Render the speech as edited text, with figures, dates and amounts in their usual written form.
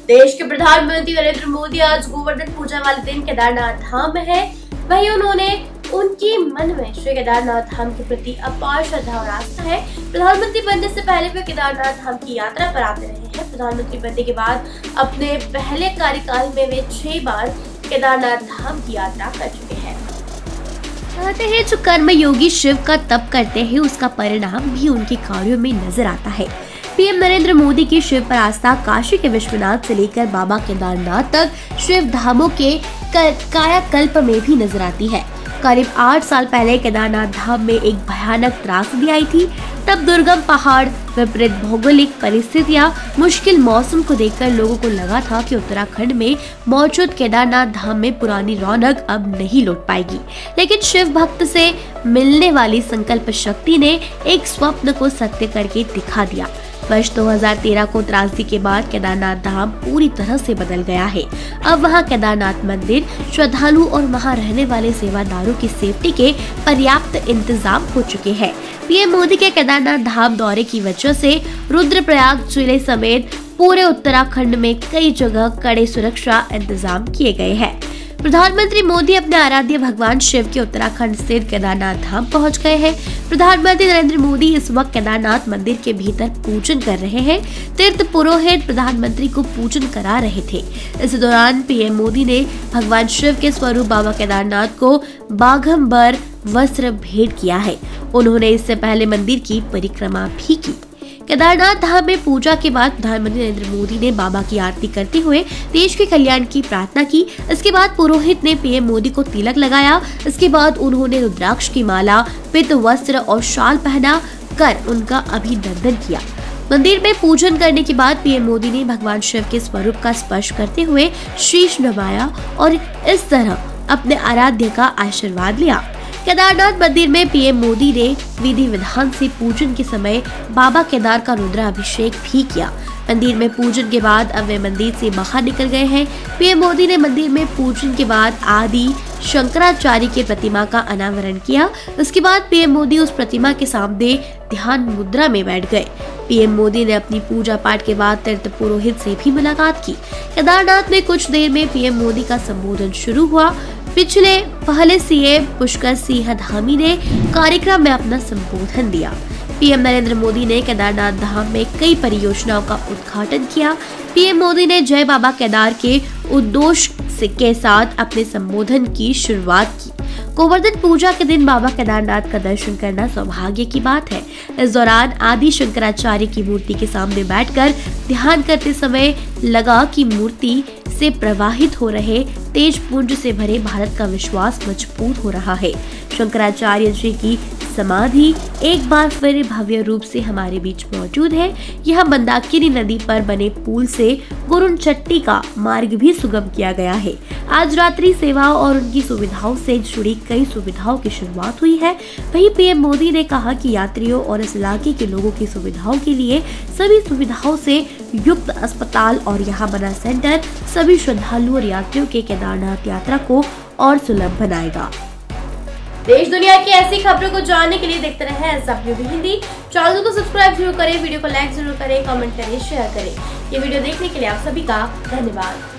देश के प्रधानमंत्री नरेंद्र मोदी आज गोवर्धन पूजा वाले दिन केदारनाथ धाम में है। वहीं उन्होंने उनकी मन में श्री केदारनाथ धाम के प्रति अपार श्रद्धा और आस्था है। प्रधानमंत्री बनने से पहले वे केदारनाथ धाम की यात्रा पर आते रहे हैं। प्रधानमंत्री बनने के बाद अपने पहले कार्यकाल में वे 6 बार केदारनाथ धाम की यात्रा कर चुके हैं। कहते हैं जो कर्म योगी शिव का तप करते हैं उसका परिणाम भी उनके कार्यों में नजर आता है। पीएम नरेंद्र मोदी की शिव पर आस्था काशी के विश्वनाथ से लेकर बाबा केदारनाथ तक शिव धामों के कायाकल्प में भी नजर आती है। करीब 8 साल पहले केदारनाथ धाम में एक भयानक त्रासदी आई थी। तब दुर्गम पहाड़, विपरीत भौगोलिक परिस्थितियां, मुश्किल मौसम को देखकर लोगों को लगा था कि उत्तराखंड में मौजूद केदारनाथ धाम में पुरानी रौनक अब नहीं लौट पाएगी। लेकिन शिव भक्त से मिलने वाली संकल्प शक्ति ने एक स्वप्न को सत्य करके दिखा दिया। वर्ष 2013 को त्रासदी के बाद केदारनाथ धाम पूरी तरह से बदल गया है। अब वहां केदारनाथ मंदिर, श्रद्धालु और वहां रहने वाले सेवादारों की सेफ्टी के पर्याप्त इंतजाम हो चुके हैं। पीएम मोदी के केदारनाथ धाम दौरे की वजह से रुद्रप्रयाग जिले समेत पूरे उत्तराखंड में कई जगह कड़े सुरक्षा इंतजाम किए गए हैं। प्रधानमंत्री मोदी अपने आराध्य भगवान शिव के उत्तराखंड स्थित केदारनाथ धाम पहुंच गए हैं। प्रधानमंत्री नरेंद्र मोदी इस वक्त केदारनाथ मंदिर के भीतर पूजन कर रहे हैं। तीर्थ पुरोहित प्रधानमंत्री को पूजन करा रहे थे। इस दौरान पीएम मोदी ने भगवान शिव के स्वरूप बाबा केदारनाथ को बाघंबर वस्त्र भेंट किया है। उन्होंने इससे पहले मंदिर की परिक्रमा भी की। केदारनाथ धाम में पूजा के बाद प्रधानमंत्री नरेंद्र मोदी ने बाबा की आरती करते हुए देश के कल्याण की प्रार्थना की। इसके बाद पुरोहित ने पीएम मोदी को तिलक लगाया। इसके बाद उन्होंने रुद्राक्ष की माला, पीत वस्त्र और शाल पहना कर उनका अभिनंदन किया। मंदिर में पूजन करने के बाद पीएम मोदी ने भगवान शिव के स्वरूप का स्पर्श करते हुए शीश नवाया और इस तरह अपने आराध्य का आशीर्वाद लिया। केदारनाथ मंदिर में पीएम मोदी ने विधि विधान से पूजन के समय बाबा केदार का रुद्राभिषेक भी किया। मंदिर में पूजन के बाद अब वे मंदिर से बाहर निकल गए हैं। पीएम मोदी ने मंदिर में पूजन के बाद आदि शंकराचार्य की प्रतिमा का अनावरण किया। उसके बाद पीएम मोदी उस प्रतिमा के सामने ध्यान मुद्रा में बैठ गए। पीएम मोदी ने अपनी पूजा पाठ के बाद तीर्थ पुरोहित से भी मुलाकात की। केदारनाथ में कुछ देर में पीएम मोदी का संबोधन शुरू हुआ। पहले सीएम पुष्कर सिंह धामी ने कार्यक्रम में अपना संबोधन दिया। पीएम नरेंद्र मोदी ने केदारनाथ धाम में कई परियोजनाओं का उद्घाटन किया। पीएम मोदी ने जय बाबा केदार के उद्घोष के साथ अपने संबोधन की शुरुआत की। गोवर्धन पूजा के दिन बाबा केदारनाथ का दर्शन करना सौभाग्य की बात है। इस दौरान आदि शंकराचार्य की मूर्ति के सामने बैठकर ध्यान करते समय लगा कि मूर्ति से प्रवाहित हो रहे तेज पुंज से भरे भारत का विश्वास मजबूत हो रहा है। शंकराचार्य जी की समाधि एक बार फिर भव्य रूप से हमारे बीच मौजूद है। यह मंदाकिनी नदी पर बने पुल से गुरुनचट्टी का मार्ग भी सुगम किया गया है। आज रात्रि सेवाओं और उनकी सुविधाओं से जुड़ी कई सुविधाओं की शुरुआत हुई है। वहीं पीएम मोदी ने कहा कि यात्रियों और इस इलाके के लोगों की सुविधाओं के लिए सभी सुविधाओं से युक्त अस्पताल और यहाँ बना सेंटर सभी श्रद्धालुओं और यात्रियों के केदारनाथ यात्रा को और सुलभ बनाएगा। देश दुनिया की ऐसी खबरों को जानने के लिए देखते रहें SWB हिंदी। चैनल को सब्सक्राइब जरूर करें, वीडियो को लाइक जरूर करें, कमेंट करें, शेयर करें। ये वीडियो देखने के लिए आप सभी का धन्यवाद।